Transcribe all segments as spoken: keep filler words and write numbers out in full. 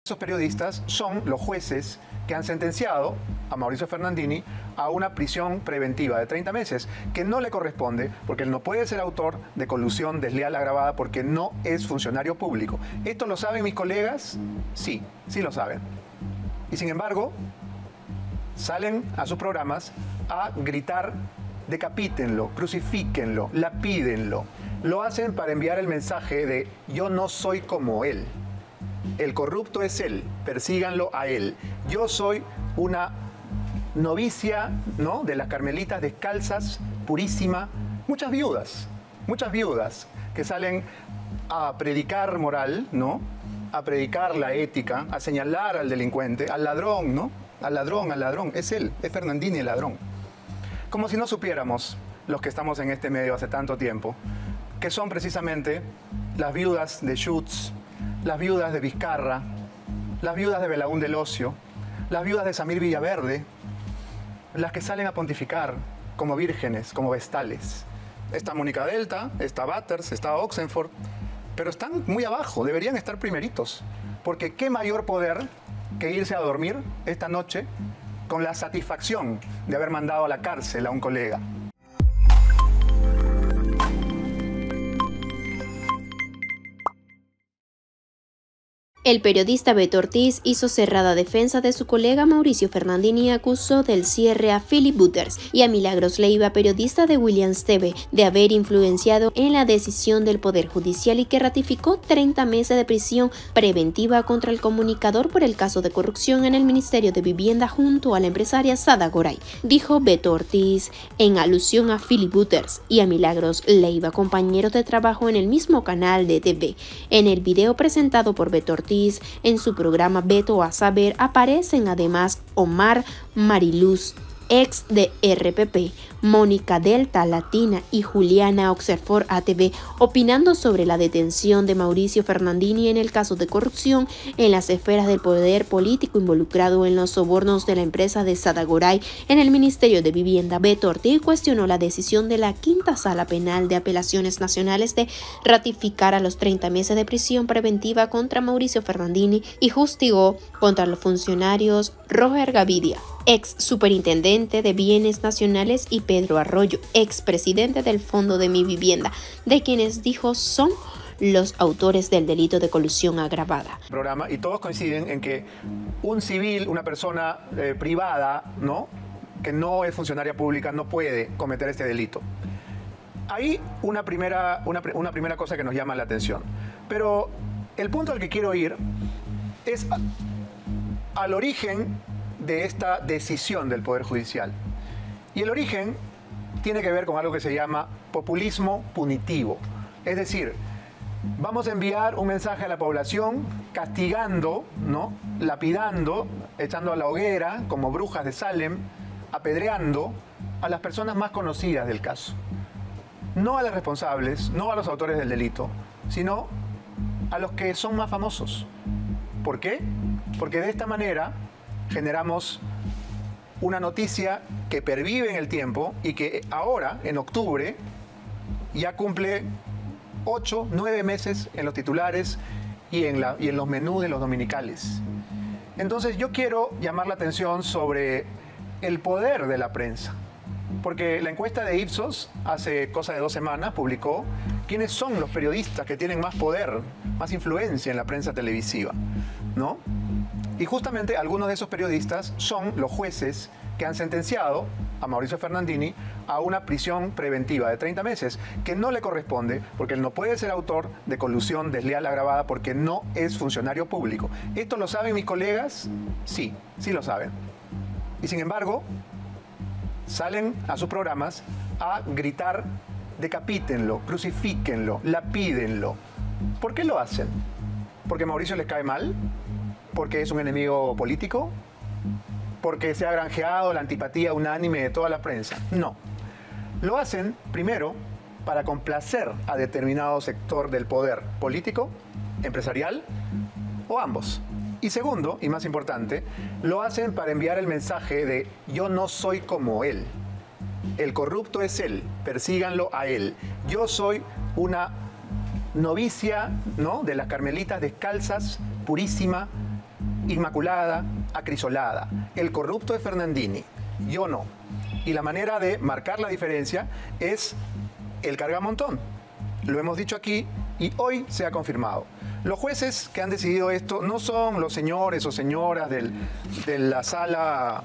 Esos periodistas son los jueces que han sentenciado a Mauricio Fernandini a una prisión preventiva de treinta meses, que no le corresponde porque él no puede ser autor de colusión desleal agravada porque no es funcionario público. ¿Esto lo saben mis colegas? Sí, sí lo saben. Y sin embargo, salen a sus programas a gritar: decapítenlo, crucifíquenlo, lapídenlo. Lo hacen para enviar el mensaje de yo no soy como él. El corrupto es él, persíganlo a él. Yo soy una novicia, ¿no?, de las carmelitas descalzas, purísima. Muchas viudas, muchas viudas que salen a predicar moral, ¿no?, a predicar la ética, a señalar al delincuente, al ladrón, ¿no?, al ladrón, al ladrón. Es él, es Fernandini el ladrón. Como si no supiéramos, los que estamos en este medio hace tanto tiempo, que son precisamente las viudas de Schutz, las viudas de Vizcarra, las viudas de Belaún del Ocio, las viudas de Samir Villaverde, las que salen a pontificar como vírgenes, como vestales. Está Mónica Delta, está Batters, está Oxenford, pero están muy abajo, deberían estar primeritos, porque qué mayor poder que irse a dormir esta noche con la satisfacción de haber mandado a la cárcel a un colega. El periodista Beto Ortiz hizo cerrada defensa de su colega Mauricio Fernandini y acusó del cierre a Philip Butters y a Milagros Leiva, periodista de Williams T V, de haber influenciado en la decisión del Poder Judicial y que ratificó treinta meses de prisión preventiva contra el comunicador por el caso de corrupción en el Ministerio de Vivienda junto a la empresaria Sada Goray, dijo Beto Ortiz en alusión a Philip Butters y a Milagros Leiva, compañeros de trabajo en el mismo canal de T V. En el video presentado por Beto Ortiz en su programa Beto a Saber aparecen además Omar Mariluz, ex de R P P, Mónica Delta Latina y Juliana Oxenford A T V, opinando sobre la detención de Mauricio Fernandini en el caso de corrupción en las esferas del poder político involucrado en los sobornos de la empresa de Sada Goray en el Ministerio de Vivienda. Beto Ortiz cuestionó la decisión de la Quinta Sala Penal de Apelaciones Nacionales de ratificar a los treinta meses de prisión preventiva contra Mauricio Fernandini y justigó contra los funcionarios Roger Gavidia, ex superintendente de Bienes Nacionales, y Pedro Arroyo, ex presidente del Fondo de Mi Vivienda, de quienes dijo son los autores del delito de colusión agravada. Programa, y todos coinciden en que un civil, una persona eh, privada, ¿no?, que no es funcionaria pública, no puede cometer este delito. Hay una primera, una, una primera cosa que nos llama la atención, pero el punto al que quiero ir es a, al origen de esta decisión del Poder Judicial. Y el origen tiene que ver con algo que se llama populismo punitivo. Es decir, vamos a enviar un mensaje a la población castigando, ¿no?, lapidando, echando a la hoguera, como brujas de Salem, apedreando a las personas más conocidas del caso. No a los responsables, no a los autores del delito, sino a los que son más famosos. ¿Por qué? Porque de esta manera generamos una noticia que pervive en el tiempo y que ahora, en octubre, ya cumple ocho, nueve meses en los titulares y en, la, y en los menús de los dominicales. Entonces yo quiero llamar la atención sobre el poder de la prensa, porque la encuesta de Ipsos hace cosa de dos semanas publicó quiénes son los periodistas que tienen más poder, más influencia en la prensa televisiva, ¿no? Y justamente algunos de esos periodistas son los jueces que han sentenciado a Mauricio Fernandini a una prisión preventiva de treinta meses, que no le corresponde porque él no puede ser autor de colusión desleal agravada porque no es funcionario público. ¿Esto lo saben mis colegas? Sí, sí lo saben. Y sin embargo, salen a sus programas a gritar: decapítenlo, crucifíquenlo, lapídenlo. ¿Por qué lo hacen? ¿Porque Mauricio les cae mal? ¿Porque es un enemigo político? ¿Porque se ha granjeado la antipatía unánime de toda la prensa? No. Lo hacen, primero, para complacer a determinado sector del poder político, empresarial o ambos. Y segundo, y más importante, lo hacen para enviar el mensaje de yo no soy como él. El corrupto es él, persíganlo a él. Yo soy una novicia, ¿no?, de las carmelitas descalzas, purísima. inmaculada, acrisolada. El corrupto es Fernandini, yo no. Y la manera de marcar la diferencia es el cargamontón. Lo hemos dicho aquí y hoy se ha confirmado. Los jueces que han decidido esto no son los señores o señoras del, de la sala,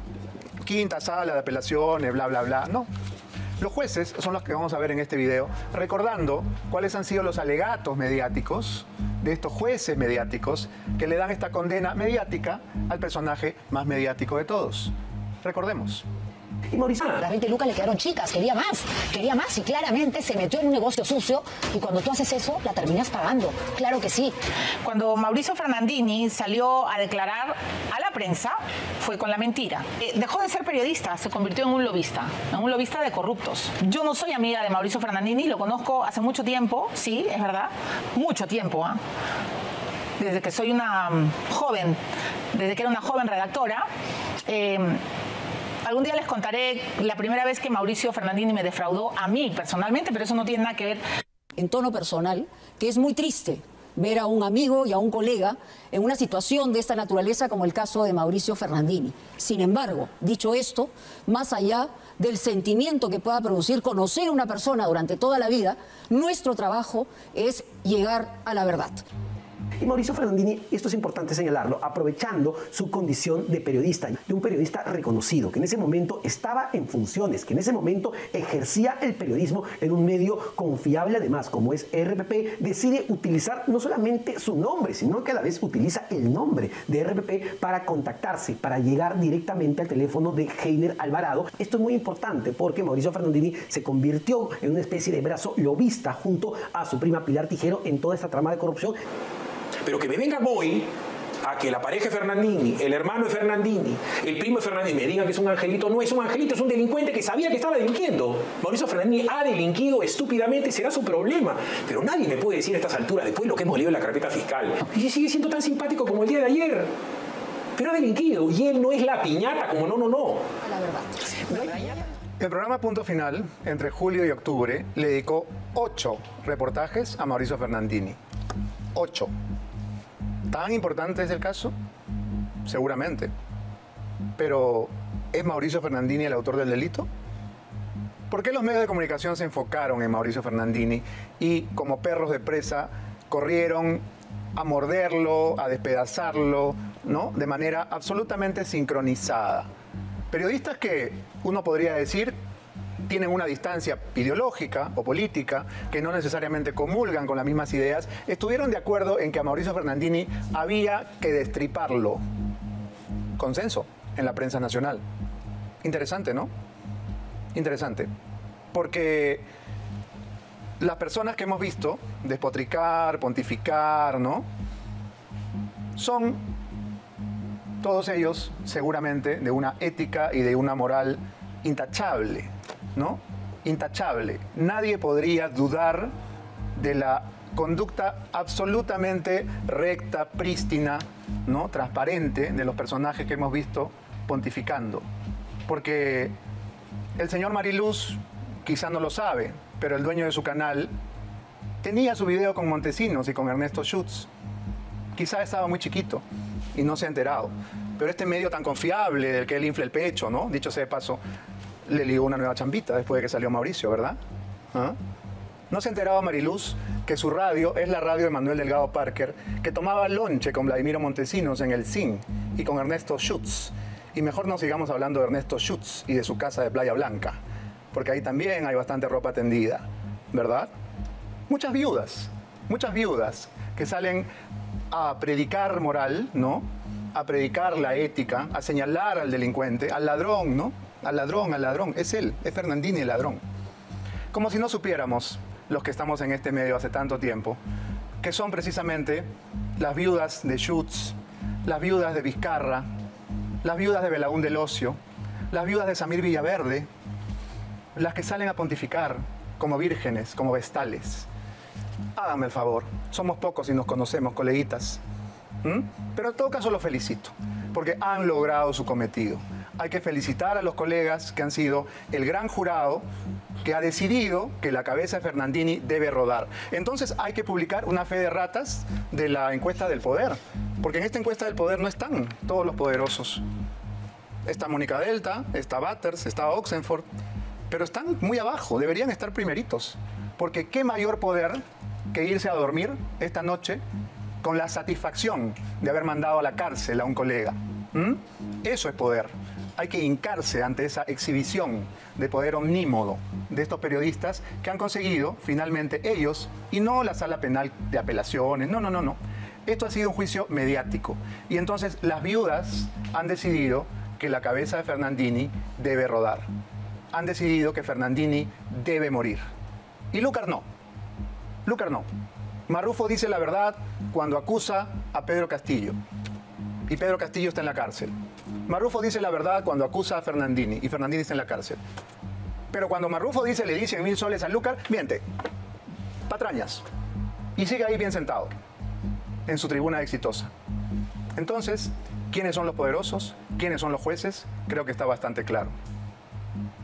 quinta sala de apelaciones, bla, bla, bla. No. Los jueces son los que vamos a ver en este video, recordando cuáles han sido los alegatos mediáticos de estos jueces mediáticos que le dan esta condena mediática al personaje más mediático de todos. Recordemos. Y Mauricio, las veinte lucas le quedaron chicas, quería más, quería más y claramente se metió en un negocio sucio y cuando tú haces eso, la terminas pagando. Claro que sí. Cuando Mauricio Fernandini salió a declarar a la prensa, fue con la mentira. Eh, dejó de ser periodista, se convirtió en un lobista, en un lobista de corruptos. Yo no soy amiga de Mauricio Fernandini, lo conozco hace mucho tiempo, sí, es verdad, mucho tiempo, ¿eh? Desde que soy una um, joven, desde que era una joven redactora. Eh, Algún día les contaré la primera vez que Mauricio Fernandini me defraudó a mí personalmente, pero eso no tiene nada que ver. En tono personal, que es muy triste ver a un amigo y a un colega en una situación de esta naturaleza como el caso de Mauricio Fernandini. Sin embargo, dicho esto, más allá del sentimiento que pueda producir conocer a una persona durante toda la vida, nuestro trabajo es llegar a la verdad. Y Mauricio Fernandini, esto es importante señalarlo, aprovechando su condición de periodista, de un periodista reconocido, que en ese momento estaba en funciones, que en ese momento ejercía el periodismo en un medio confiable además, como es R P P, decide utilizar no solamente su nombre, sino que a la vez utiliza el nombre de R P P para contactarse, para llegar directamente al teléfono de Heiner Alvarado. Esto es muy importante porque Mauricio Fernandini se convirtió en una especie de brazo lobista junto a su prima Pilar Tijero en toda esta trama de corrupción. Pero que me venga hoy a que la pareja de Fernandini, el hermano de Fernandini, el primo de Fernandini me digan que es un angelito, no es un angelito, es un delincuente que sabía que estaba delinquiendo. Mauricio Fernandini ha delinquido estúpidamente, será su problema. Pero nadie me puede decir a estas alturas, después de lo que hemos leído en la carpeta fiscal, y sigue siendo tan simpático como el día de ayer. Pero ha delinquido y él no es la piñata, como no, no, no. La verdad. El programa Punto Final, entre julio y octubre, le dedicó ocho reportajes a Mauricio Fernandini. Ocho. ¿Tan importante es el caso? Seguramente. Pero, ¿es Mauricio Fernandini el autor del delito? ¿Por qué los medios de comunicación se enfocaron en Mauricio Fernandini y, como perros de presa, corrieron a morderlo, a despedazarlo, ¿no? De manera absolutamente sincronizada? Periodistas que, uno podría decir, tienen una distancia ideológica o política, que no necesariamente comulgan con las mismas ideas, estuvieron de acuerdo en que a Mauricio Fernandini había que destriparlo. Consenso en la prensa nacional. Interesante, ¿no? Interesante. Porque las personas que hemos visto despotricar, pontificar, ¿no? Son todos ellos seguramente de una ética y de una moral intachable, ¿no? Intachable. Nadie podría dudar de la conducta absolutamente recta, prístina, ¿no? Transparente de los personajes que hemos visto pontificando. Porque el señor Mariluz quizá no lo sabe, pero el dueño de su canal tenía su video con Montesinos y con Ernesto Schutz. Quizá estaba muy chiquito y no se ha enterado. Pero este medio tan confiable del que él infla el pecho, ¿no? Dicho sea de paso, le ligó una nueva chambita después de que salió Mauricio, ¿verdad? ¿Ah? ¿No se enteraba Mariluz que su radio es la radio de Manuel Delgado Parker, que tomaba lonche con Vladimiro Montesinos en el C I N y con Ernesto Schutz? Y mejor no sigamos hablando de Ernesto Schutz y de su casa de Playa Blanca, porque ahí también hay bastante ropa tendida, ¿verdad? Muchas viudas, muchas viudas que salen a predicar moral, ¿no? A predicar la ética, a señalar al delincuente, al ladrón, ¿no? Al ladrón, al ladrón. Es él, es Fernandini el ladrón. Como si no supiéramos, los que estamos en este medio hace tanto tiempo, que son precisamente las viudas de Schutz, las viudas de Vizcarra, las viudas de Belaún del Ocio, las viudas de Samir Villaverde, las que salen a pontificar como vírgenes, como vestales. Háganme el favor, somos pocos y nos conocemos, coleguitas. ¿Mm? Pero en todo caso los felicito, porque han logrado su cometido. Hay que felicitar a los colegas que han sido el gran jurado que ha decidido que la cabeza de Fernandini debe rodar. Entonces hay que publicar una fe de ratas de la encuesta del poder. Porque en esta encuesta del poder no están todos los poderosos. Está Mónica Delta, está Batters, está Oxenford, pero están muy abajo, deberían estar primeritos. Porque qué mayor poder que irse a dormir esta noche con la satisfacción de haber mandado a la cárcel a un colega. ¿Mm? Eso es poder. Hay que hincarse ante esa exhibición de poder omnímodo de estos periodistas que han conseguido finalmente ellos, y no la sala penal de apelaciones, no, no, no, no. Esto ha sido un juicio mediático. Y entonces las viudas han decidido que la cabeza de Fernandini debe rodar. Han decidido que Fernandini debe morir. Y Lucar no. Lucar no. Marrufo dice la verdad cuando acusa a Pedro Castillo. Y Pedro Castillo está en la cárcel. Marrufo dice la verdad cuando acusa a Fernandini. Y Fernandini está en la cárcel. Pero cuando Marrufo dice le dicen mil soles a Lucar, miente. Patrañas. Y sigue ahí bien sentado. En su tribuna exitosa. Entonces, ¿quiénes son los poderosos? ¿Quiénes son los jueces? Creo que está bastante claro.